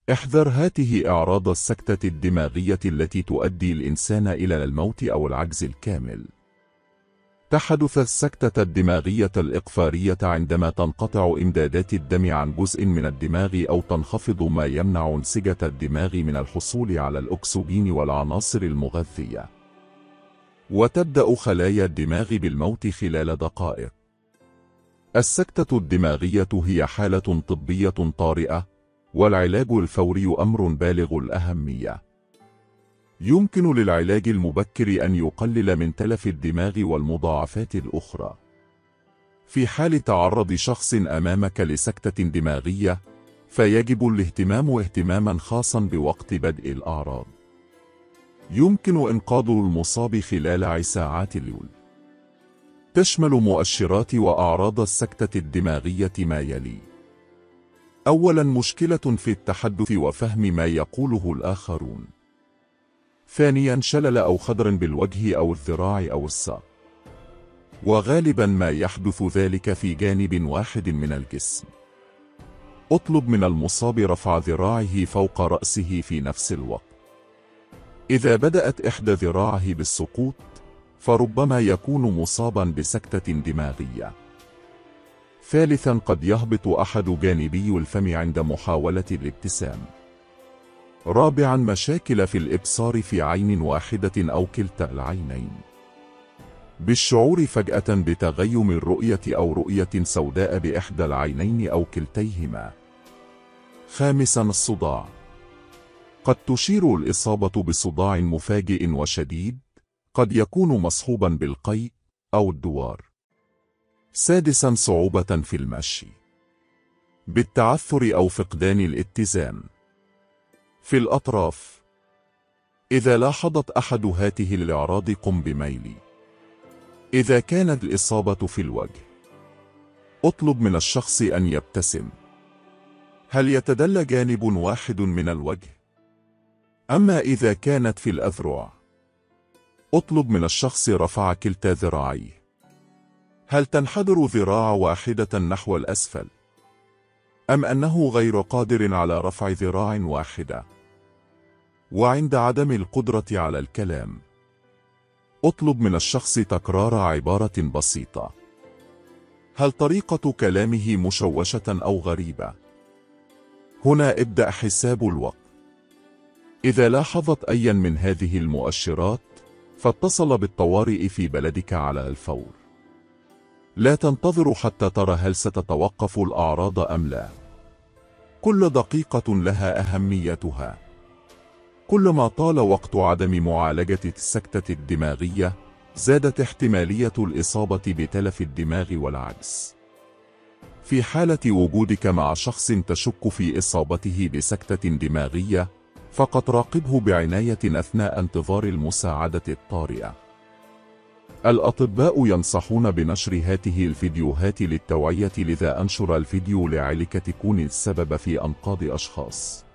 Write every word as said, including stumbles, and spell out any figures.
احذر هذه أعراض السكتة الدماغية التي تؤدي الإنسان إلى الموت أو العجز الكامل. تحدث السكتة الدماغية الإقفارية عندما تنقطع إمدادات الدم عن جزء من الدماغ أو تنخفض ما يمنع أنسجة الدماغ من الحصول على الأكسجين والعناصر المغذية، وتبدأ خلايا الدماغ بالموت خلال دقائق. السكتة الدماغية هي حالة طبية طارئة، والعلاج الفوري أمر بالغ الأهمية. يمكن للعلاج المبكر أن يقلل من تلف الدماغ والمضاعفات الأخرى. في حال تعرض شخص أمامك لسكتة دماغية، فيجب الاهتمام اهتماما خاصا بوقت بدء الأعراض. يمكن إنقاذ المصاب خلال ساعات اليوم. تشمل مؤشرات وأعراض السكتة الدماغية ما يلي: أولا، مشكلة في التحدث وفهم ما يقوله الآخرون. ثانيا، شلل أو خدر بالوجه أو الذراع أو الساق، وغالبا ما يحدث ذلك في جانب واحد من الجسم. اطلب من المصاب رفع ذراعه فوق رأسه في نفس الوقت. إذا بدأت إحدى ذراعه بالسقوط، فربما يكون مصابا بسكتة دماغية. ثالثا، قد يهبط أحد جانبي الفم عند محاولة الابتسام. رابعا، مشاكل في الإبصار في عين واحدة أو كلتا العينين، بالشعور فجأة بتغيم الرؤية أو رؤية سوداء بإحدى العينين أو كلتيهما. خامسا، الصداع. قد تشير الإصابة بصداع مفاجئ وشديد، قد يكون مصحوبا بالقيء أو الدوار. سادسا، صعوبة في المشي، بالتعثر أو فقدان الاتزان في الأطراف. إذا لاحظت أحد هذه الأعراض قم بميل. إذا كانت الإصابة في الوجه، اطلب من الشخص أن يبتسم. هل يتدلى جانب واحد من الوجه؟ أما إذا كانت في الأذرع، اطلب من الشخص رفع كلتا ذراعيه. هل تنحدر ذراع واحدة نحو الأسفل؟ أم أنه غير قادر على رفع ذراع واحدة؟ وعند عدم القدرة على الكلام، اطلب من الشخص تكرار عبارة بسيطة. هل طريقة كلامه مشوشة أو غريبة؟ هنا ابدأ حساب الوقت. إذا لاحظت أي من هذه المؤشرات، فاتصل بالطوارئ في بلدك على الفور. لا تنتظر حتى ترى هل ستتوقف الأعراض أم لا. كل دقيقة لها أهميتها. كلما طال وقت عدم معالجة السكتة الدماغية، زادت احتمالية الإصابة بتلف الدماغ والعجز. في حالة وجودك مع شخص تشك في إصابته بسكتة دماغية، فقد راقبه بعناية أثناء انتظار المساعدة الطارئة. الأطباء ينصحون بنشر هذه الفيديوهات للتوعية، لذا أنشر الفيديو لعلك تكون السبب في أنقاذ أشخاص.